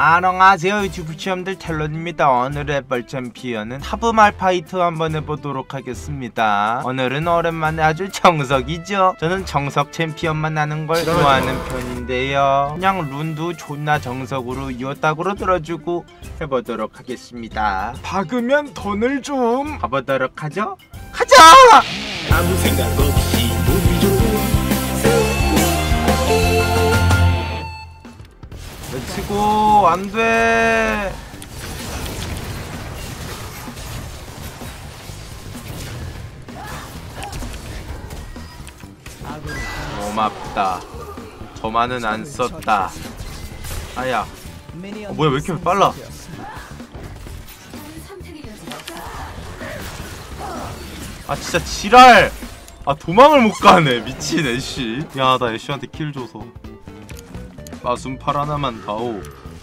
안녕하세요 유튜브 시험들 텔론입니다. 오늘의 벌 챔피언은 타브 말파이트 한번 해보도록 하겠습니다. 오늘은 오랜만에 아주 정석이죠. 저는 정석 챔피언만 하는 걸 좋아하는 편인데요. 그냥 룬도 존나 정석으로 이었다고로 들어주고 해보도록 하겠습니다. 박으면 돈을 좀 가보도록 하죠. 가자! 아무 생각 없이 운이 좋은 치고 안돼. 고맙다. 저만은 안 썼다. 아야. 뭐야 왜 이렇게 빨라? 아 진짜 지랄. 아 도망을 못 가네 미친 애쉬. 야 나 애쉬한테 킬 줘서. 마순팔 하나만 다오.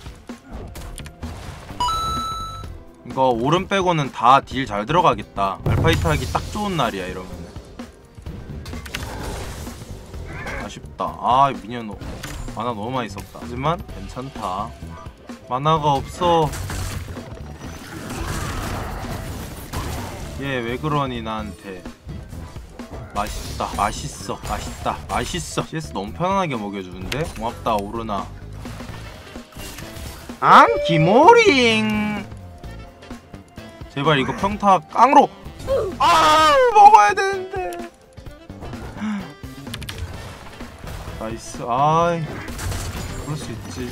이거 오른 빼고는 다 딜 잘 들어가겠다. 말파이트 하기 딱 좋은 날이야 이러면은. 아쉽다. 아 미니언 만화 너무 많이 썼다. 하지만 괜찮다. 만화가 없어. 얘 왜 그러니 나한테. 맛있다. 맛있어. 맛있다. 맛있어. CS 너무 편안하게 먹여주는데? 고맙다 오르나. 앙 기모링. 제발 이거 평타 깡으로. 아 먹어야 되는데. 나이스. 아이 그럴 수 있지.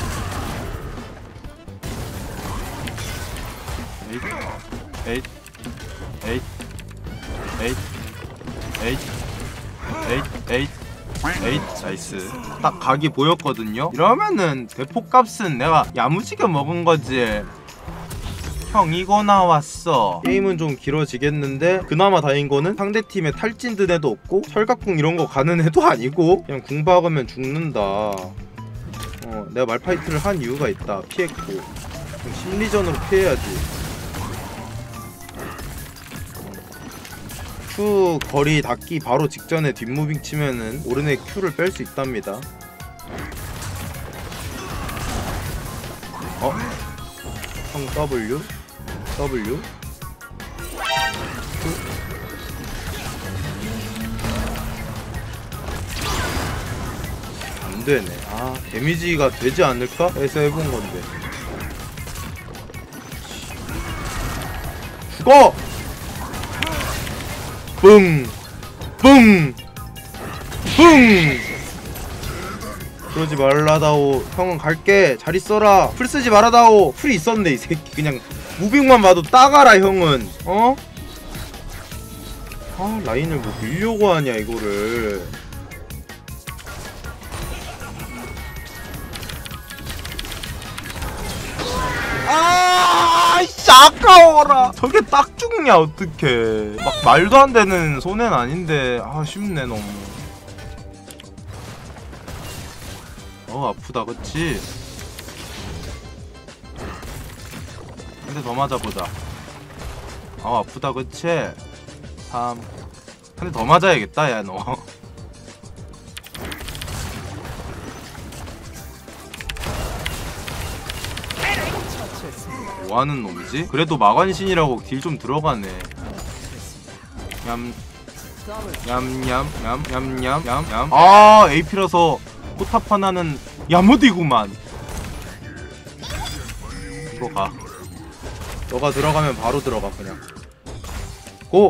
에잇 에잇 에잇 에잇 에잇 나이스. 딱 각이 보였거든요. 이러면은 대포값은 내가 야무지게 먹은거지. 형 이거 나왔어. 게임은 좀 길어지겠는데 그나마 다행인거는 상대팀에 탈진 든 애도 없고 철갑궁 이런거 가는 애도 아니고 그냥 궁 박으면 죽는다. 내가 말파이트를 한 이유가 있다. 피했고 좀 심리전으로 피해야지. Q 거리 닿기 바로 직전에 뒷무빙 치면은 오른에 Q를 뺄 수 있답니다. 형 W Q 안되네. 아 데미지가 되지 않을까 해서 해본건데. 죽어! 뿡! 뿡! 뿡! 그러지 말라다오. 형은 갈게. 잘 있어라. 풀 쓰지 말아다오. 풀이 있었는데 이 새끼 그냥 무빙만 봐도 따가라 형은. 아 라인을 뭐 밀려고 하냐 이거를. 아까워라. 저게 딱 죽냐 어떡해. 막 말도 안 되는 손해는 아닌데 아쉽네 너무. 아프다 그치? 근데 더 맞아보자. 아프다 그치? 3 근데 더 맞아야겠다 야 너. 뭐하는 놈이지? 그래도 마관신이라고 딜 좀 들어가네. 얌얌얌얌얌얌얌. 아 AP라서 포탑 하나는 야무디구만. 이거 가. 너가 들어가면 바로 들어가 그냥. 고!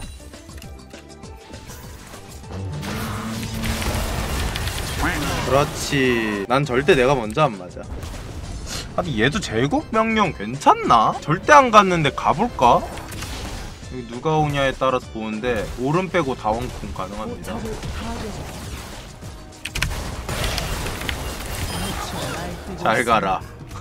그렇지. 난 절대 내가 먼저 안 맞아. 아니 얘도 제국 명령 괜찮나? 절대 안 갔는데 가볼까? 여기 누가 오냐에 따라서 보는데 오른 빼고 다원쿵 가능합니다. 잘 가라.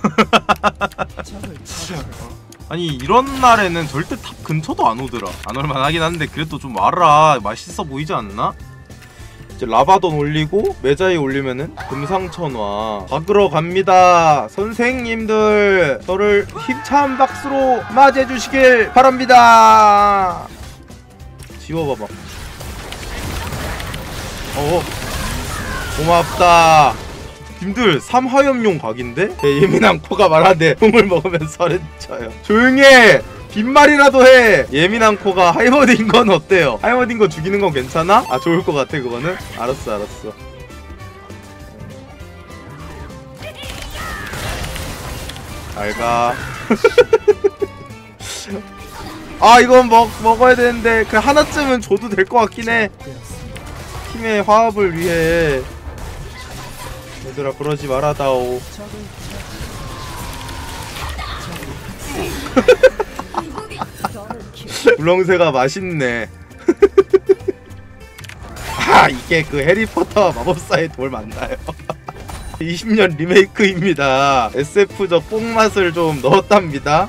아니 이런 날에는 절대 탑 근처도 안 오더라. 안 올만 하긴 한데 그래도 좀 와라. 맛있어 보이지 않나? 이제 라바돈 올리고 메자이 올리면은 금상천화 박으러 갑니다. 선생님들 저를 힘찬 박수로 맞이해주시길 바랍니다. 지워봐봐. 고맙다. 님들 3화염용 각인데? 예민한 코가 말하되 콩을 먹으면 설은 쳐요. 조용히 해! 빈말이라도 해! 예민한 코가 하이머딩 건 어때요? 하이머딩 거 죽이는 건 괜찮아? 아 좋을 것 같아 그거는? 알았어 알았어. 잘가. 아 이건 먹어야 되는데 그 하나쯤은 줘도 될 것 같긴 해. 팀의 화합을 위해. 얘들아 그러지 말아다오. 굴렁쇠가 맛있네. 아 이게 그 해리포터 마법사의 돌 맞나요? 20년 리메이크입니다. SF적 뽕맛을 좀 넣었답니다.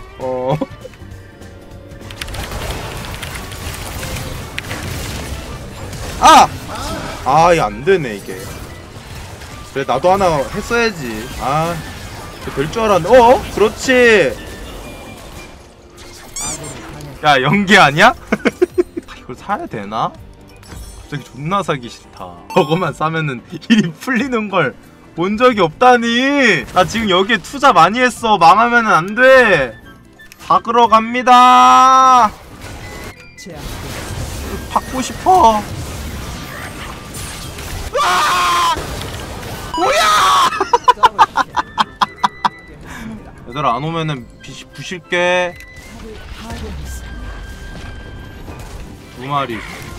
아, 이거 안되네 이게. 그래 나도 하나 했어야지. 아 될 줄 알았네. 그렇지. 야 연기 아니야? 이걸 사야 되나? 갑자기 존나 사기 싫다. 저거만 사면은 일이 풀리는 걸 본 적이 없다니. 나 지금 여기에 투자 많이 했어. 망하면은 안 돼. 박으러 갑니다. 받고 싶어. 뭐야! 얘들아 안 오면은 부실게. 2마리.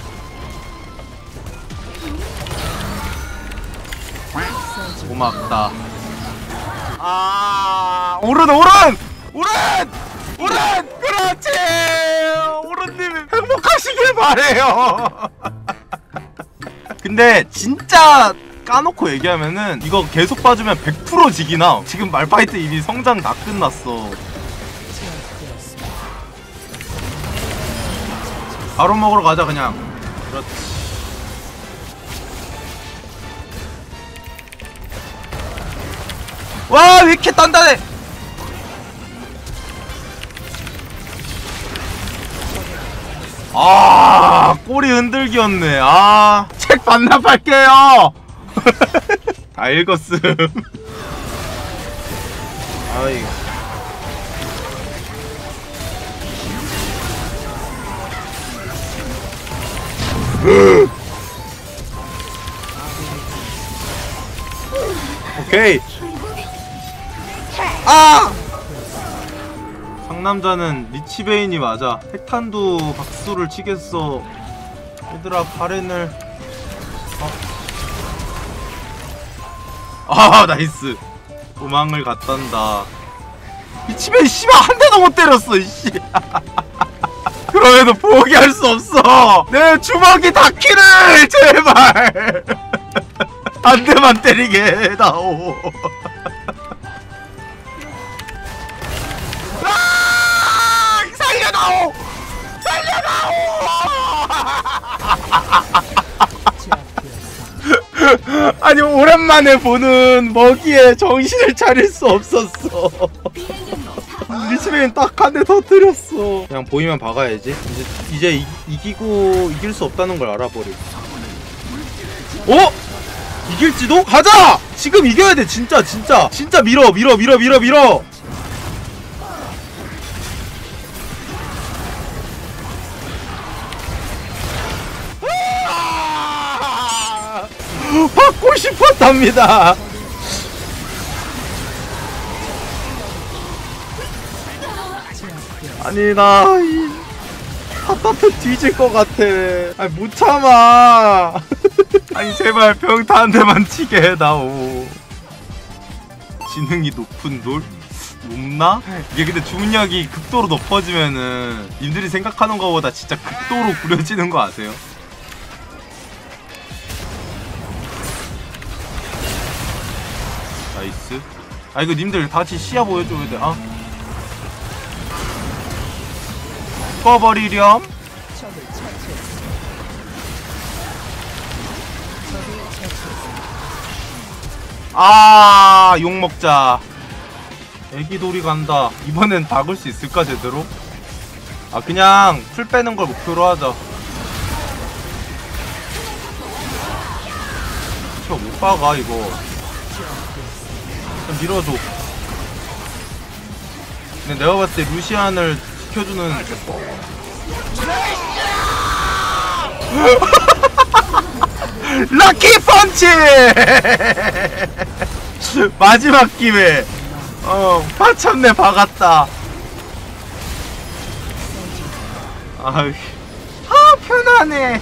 고맙다. 아 오른 그렇지. 오른님 행복하시길 바래요. 근데 진짜 까놓고 얘기하면은 이거 계속 봐주면 100% 지기나. 지금 말파이트 이미 성장 다 끝났어. 바로 먹으러 가자 그냥. 그렇지. 와 왜 이렇게 단단해. 아 꼬리 흔들기였네. 아 책 반납할게요. 다 읽었음. 아이 오케이. 아! 상남자는 리치베인이 맞아. 핵탄두 박수를 치겠어. 얘들아 바렌을. 아 나이스. 도망을 갔단다. 리치베인 씨발 한 대도 못 때렸어 이씨. 그럼에도 포기할 수 없어. 내 주먹이 닿기를 제발. 한 대만 때리게 해다오. 살려다오! 살려다오! 아니 오랜만에 보는 먹이에 정신을 차릴 수 없었어. 리치베인 딱 한 대 터뜨렸어. 그냥 보이면 박아야지. 이제 이기고 이길 수 없다는 걸 알아버리고. 이길지도? 가자! 지금 이겨야 돼. 진짜 밀어. 받고 싶었답니다. 아니 나 답답해 뒤질 것 같아. 아니 못 참아. 아니 제발 병타 한 대만 치게 해다오. 지능이 높은 돌? 높나? 이게 근데 주문력이 극도로 높아지면은 님들이 생각하는 것보다 진짜 극도로 구려지는 거 아세요? 나이스. 아 이거 님들 다같이 시야 보여줘야 돼. 꺼버리렴. 아 욕먹자. 애기돌이 간다. 이번엔 박을 수 있을까 제대로? 아 그냥 풀 빼는 걸 목표로 하자. 저 못 박아 이거. 밀어줘. 근데 내가 봤을 때 루시안을 지켜주는 럭키 펀치! 마지막 기회. 파참내 박았다. 편하네.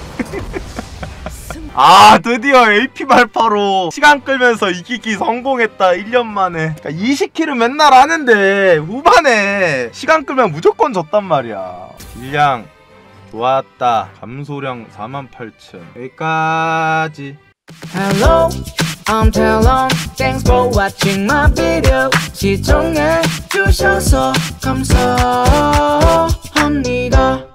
드디어 AP 발파로 시간 끌면서 이기기 성공했다. 1년 만에. 그러니까 20킬은 맨날 하는데 후반에 시간 끌면 무조건 졌단 말이야. 딜량 좋았다. 감소량 48,000. 여기까지. Hello, I'm Talon. Thanks for watching my video. 시청해 주셔서 감사합니다.